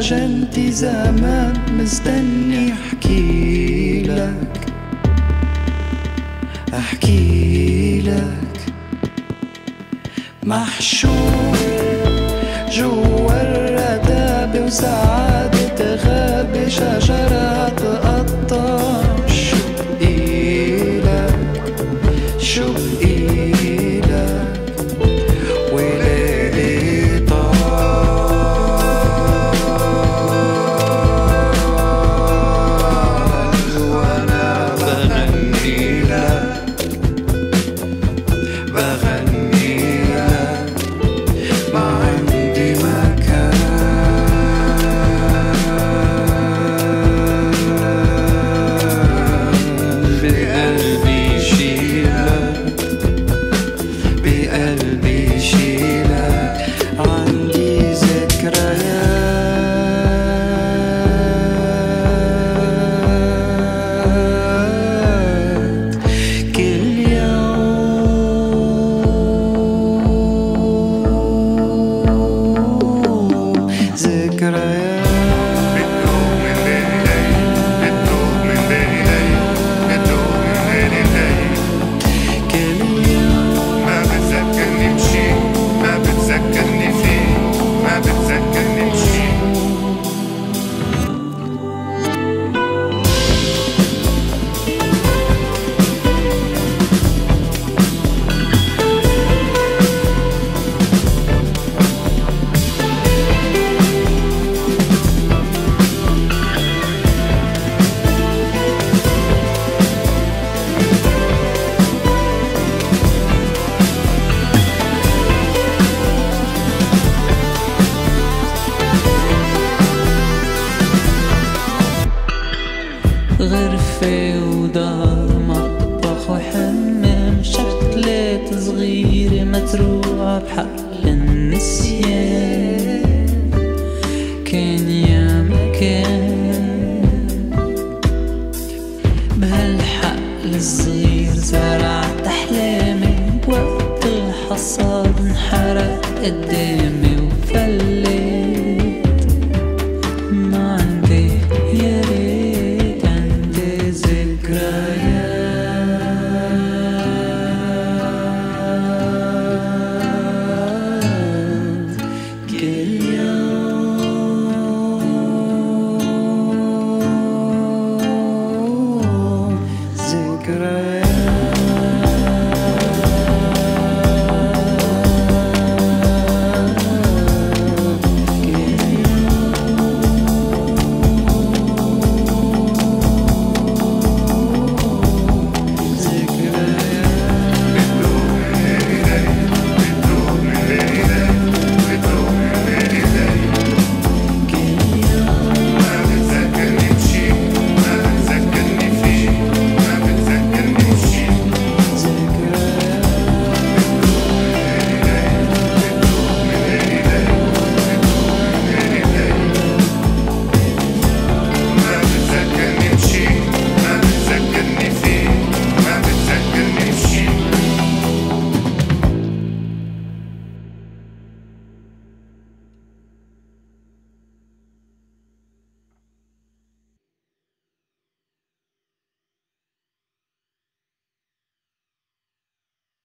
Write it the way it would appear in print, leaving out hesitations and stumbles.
عجنتي زمان مستني احكي لك محشور جوا الردابة وسعادة غابة شجرة تقطع شو بقيلك وليلي طال وانا بغني لك ما عندي مكان بقلبي شيلك عندي ذكريات كل يوم ذكريات غرفة ودار مطبخ وحمام شتلات صغيرة متروعة بحق النسيان كان يا مكان بهالحقل الصغير زرعت أحلامي وقت الحصاد انحرق قدامي وفليت ما عندي يا ريت عندي ذكريات كل يوم ذكريات